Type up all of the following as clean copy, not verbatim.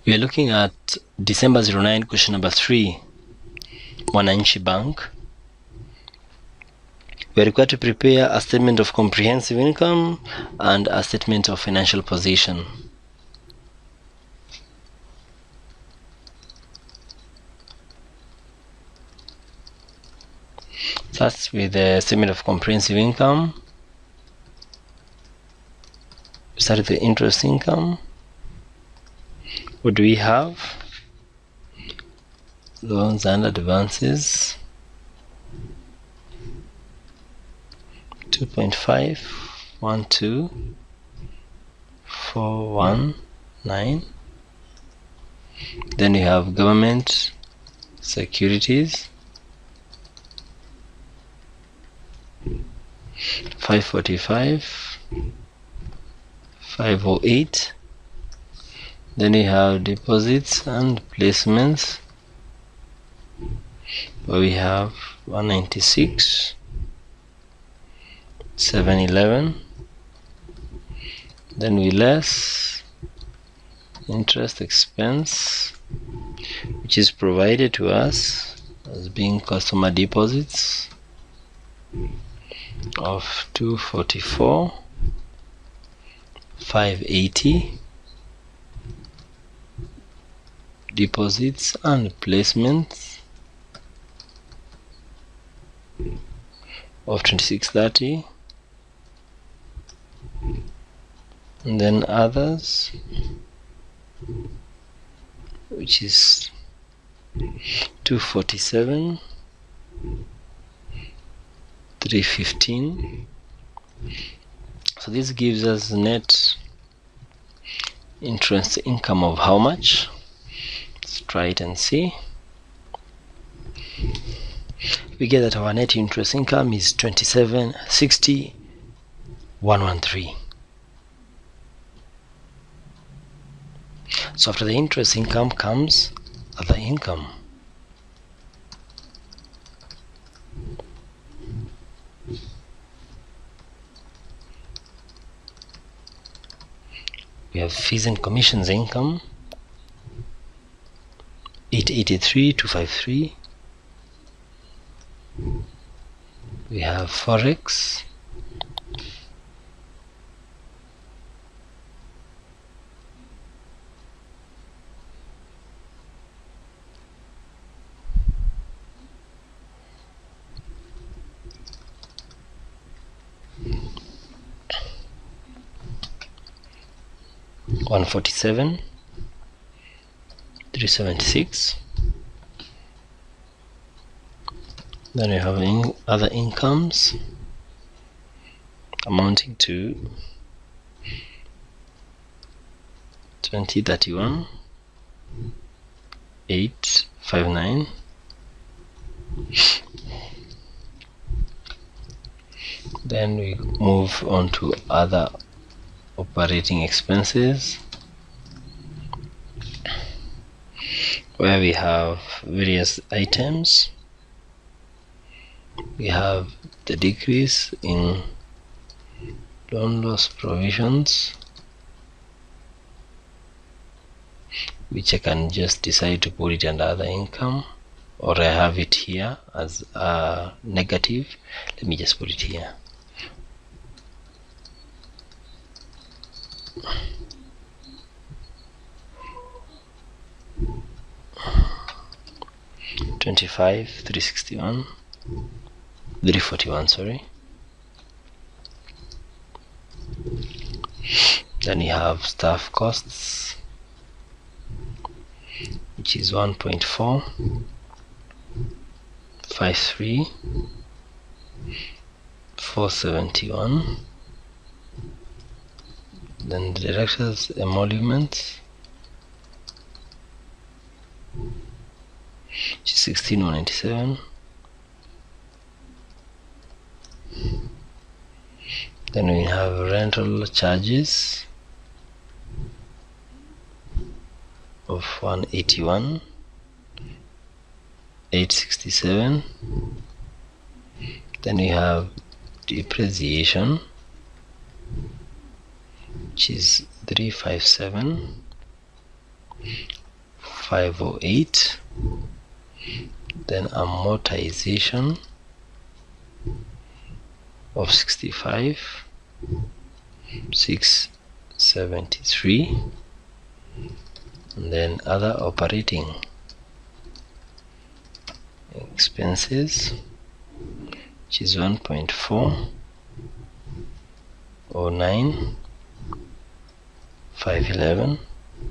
We are looking at December 09, question number 3, Mwananchi Bank. We are required to prepare a statement of comprehensive income and a statement of financial position. Starts with the statement of comprehensive income. Start with the interest income. What do we have? Loans and advances, 2.512419. Then you have government securities, 545,508. Then you have deposits and placements, where we have 196,711. Then we less interest expense, which is provided to us as being customer deposits of 244,580. Deposits and placements of 2630, and then others, which is 247,315. So this gives us net interest income of how much? Let's try it and see. We get that our net interest income is 2760,113. So after the interest income comes other income. We have fees and commissions income, 883,253. We have forex, $147,376. Then we have other incomes amounting to 2031,859. Then we move on to other operating expenses, where we have various items. We have the decrease in loan loss provisions, which I can just decide to put it under other income, or I have it here as a negative. Let me just put it here. $25,341, sorry. Then you have staff costs, which is 1.453,471. Then the directors' emoluments, which is 16,197. Then we have rental charges of 181,867. Then we have depreciation, which is 357. 508. Then amortization of 65, 673, and then other operating expenses, which is 1.409 511,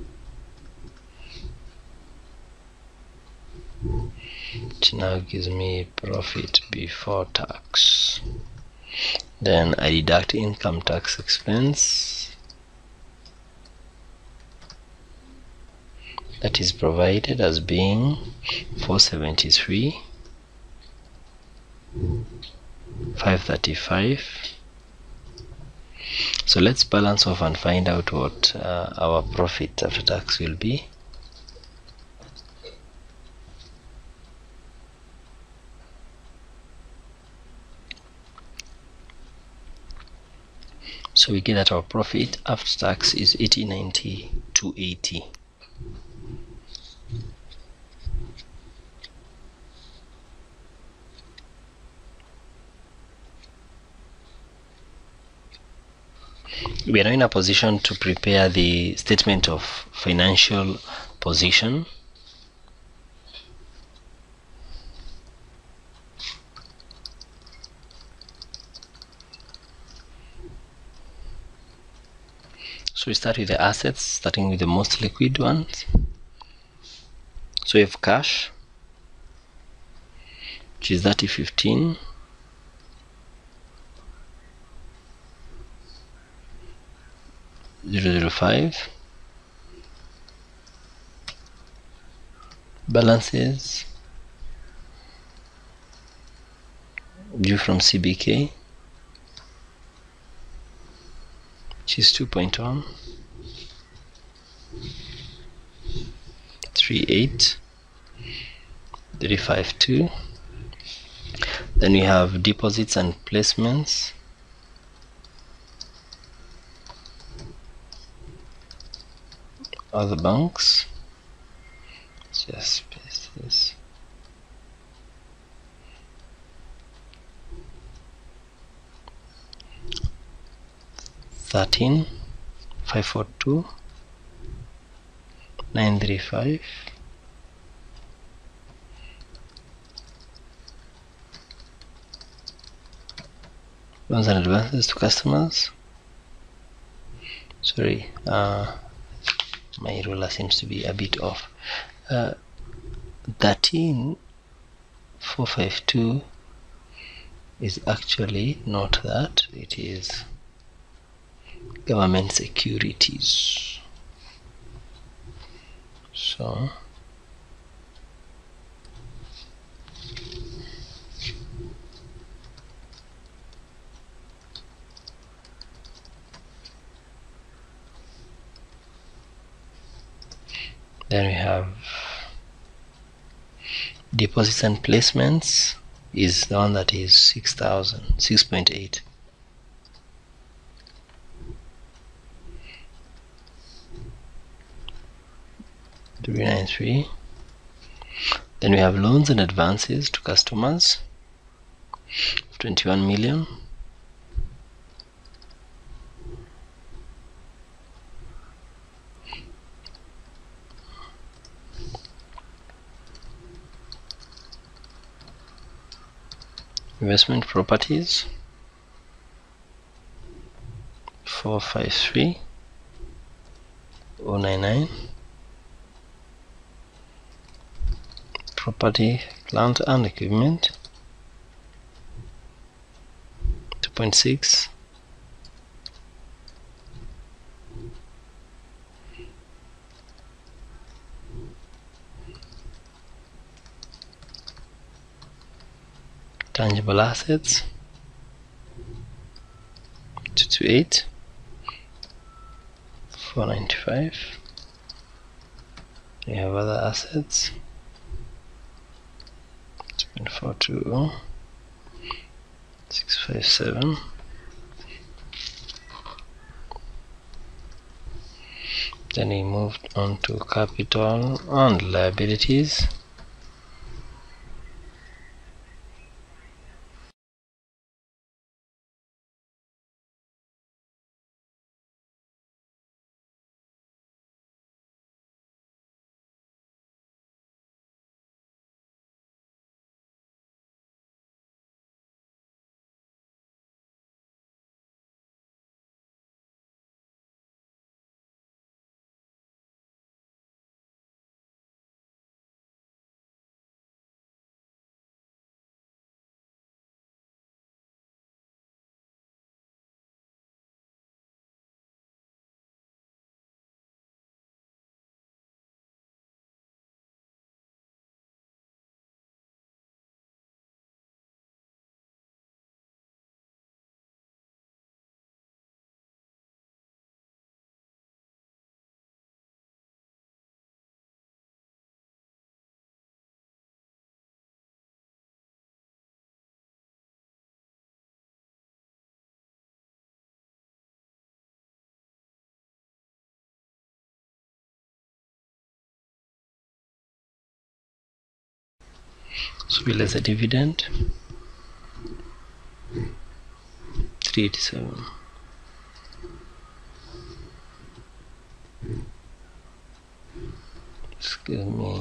which now gives me profit before tax. Then I deduct income tax expense that is provided as being 473, 535. So let's balance off and find out what our profit after tax will be. So we get that our profit after tax is 8090,280. We are now in a position to prepare the statement of financial position. So we start with the assets, starting with the most liquid ones. So we have cash, which is 3015. $0.05. Balances due from CBK, which is 2.1 38352. Then we have deposits and placements, other banks. Just paste this. $13 542 935. Loans and advances to customers. Sorry, my ruler seems to be a bit off. 13,452 is actually not that, it is government securities. So then we have deposits and placements is the one that is 6.8. $393. Then we have loans and advances to customers, 21 million. Investment properties, 453,099. Property, plant and equipment, 2.6. Tangible assets, 228, 495. We have other assets, 2.420, 657. Then we moved on to capital and liabilities. So we less a dividend 387. Excuse me.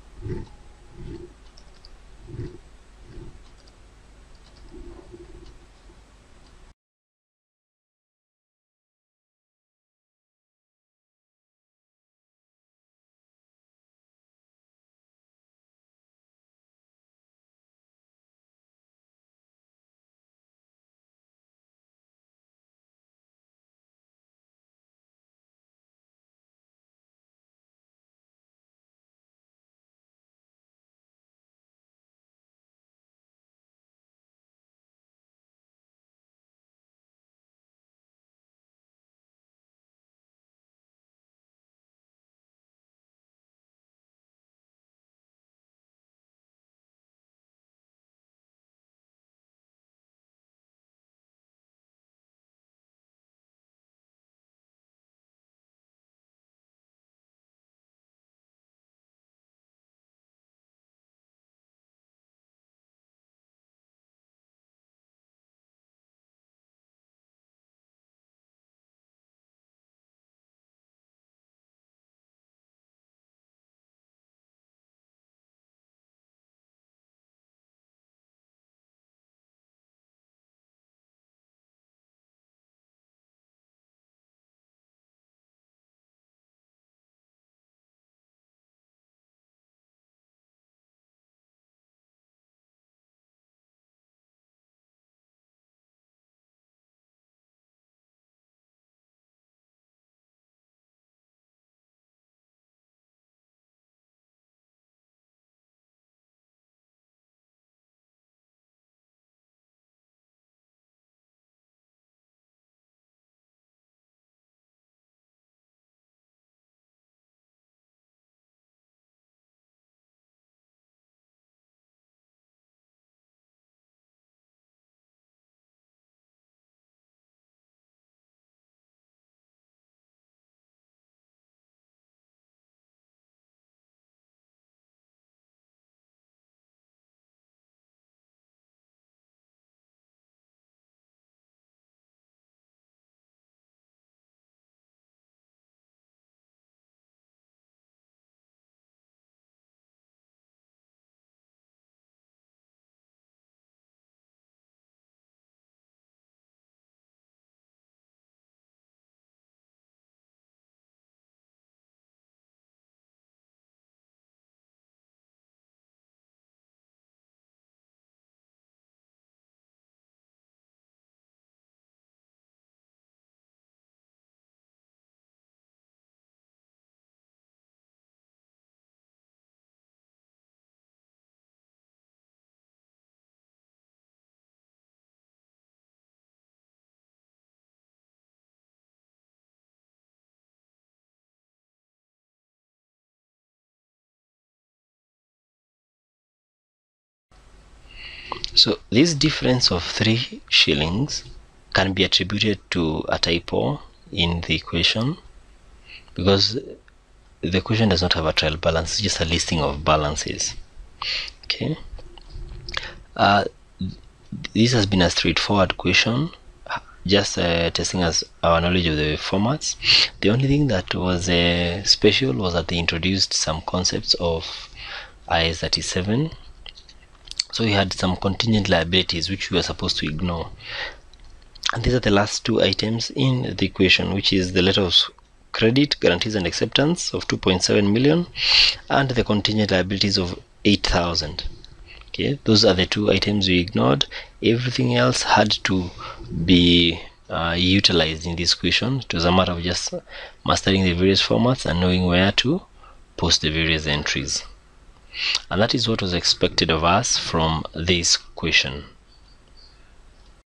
So this difference of 3 shillings can be attributed to a typo in the equation, because the question does not have a trial balance, it's just a listing of balances. Okay, this has been a straightforward question, just testing us our knowledge of the formats. The only thing that was special was that they introduced some concepts of IAS 37. So we had some contingent liabilities which we were supposed to ignore, and these are the last two items in the equation, which is the letter of credit, guarantees and acceptance of 2.7 million and the contingent liabilities of 8,000. Okay, those are the two items we ignored. Everything else had to be utilized in this question. It was a matter of just mastering the various formats and knowing where to post the various entries. And that is what was expected of us from this question.